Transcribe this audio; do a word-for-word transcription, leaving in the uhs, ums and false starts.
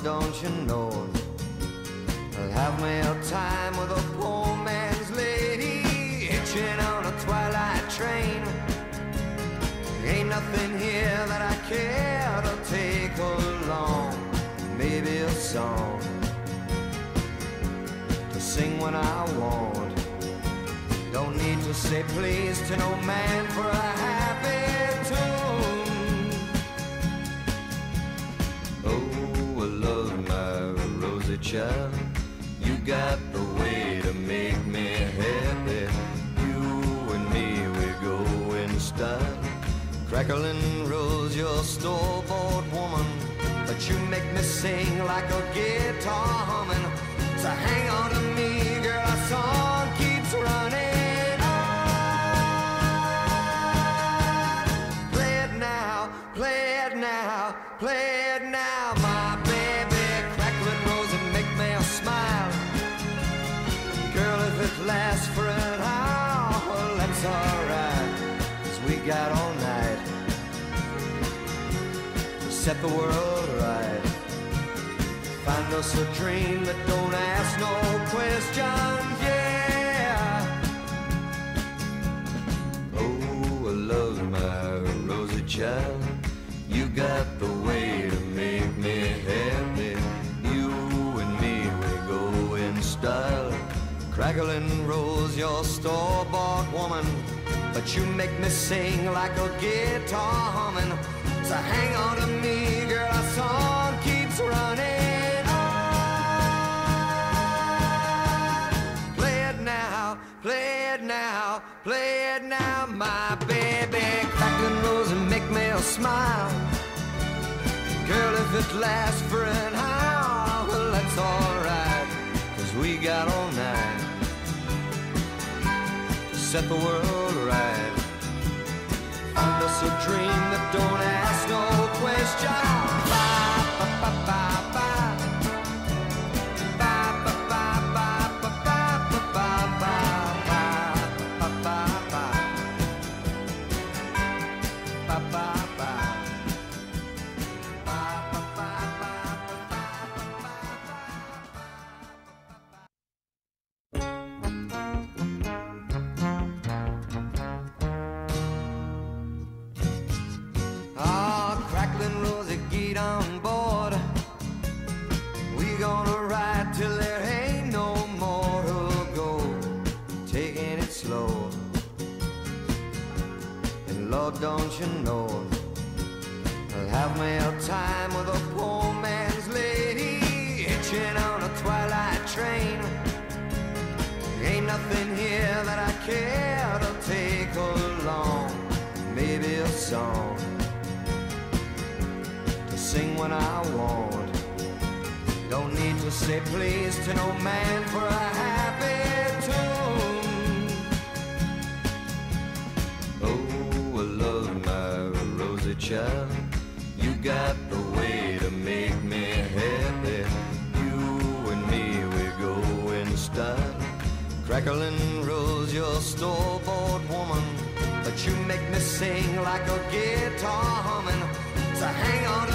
Lord, don't you know I'll have me a time with a poor man's lady, hitching on a twilight train. Ain't nothing here that I care to take along. Maybe a song to sing when I want. Don't need to say please to no man for a happy tune. Oh, I love my rosy child. You got the way to make me happy. You and me, we go in style. Crackling rose, your store-bought woman, but you make me sing like a guitar humming. So hang on to me, girl, our song keeps running on. Play it now, play it now, play it now, my baby. Crackling rose and make me smile. Girl, if it lasts for an hour, well, that's alright, 'cause we got all night to set the world right. Find us a dream that don't ask no questions, yeah. Oh, I love my rosy child. You got the way to make me happy. You and me, we go in style. Crackling rose, your store-bought woman, but you make me sing like a guitar humming. So hang on to me, girl, our song keeps running on. Play it now, play it now, play it now, my baby. Crackling rose and make me smile. Girl, if it lasts for an hour, well, that's alright, 'cause we got all night to set the world right. Find us a dream that don't ask no question. Ba, ba, ba, ba, ba. Ba, ba, ba, ba, ba, ba, ba, ba, ba, ba, ba, ba. Ba, ba, ba. On board, we gonna ride till there ain't no more to go, taking it slow. And Lord, don't you know I'll have me a time with a poor man's lady, hitching on a twilight train. Ain't nothing here that I care to take along. Maybe a song sing when I want. Don't need to say please to no man for a happy tune. Oh, I love my rosy child. You got the way to make me happy. You and me, we go in style. Crackling rose, your store-bought woman, but you make me sing like a guitar humming. So hang on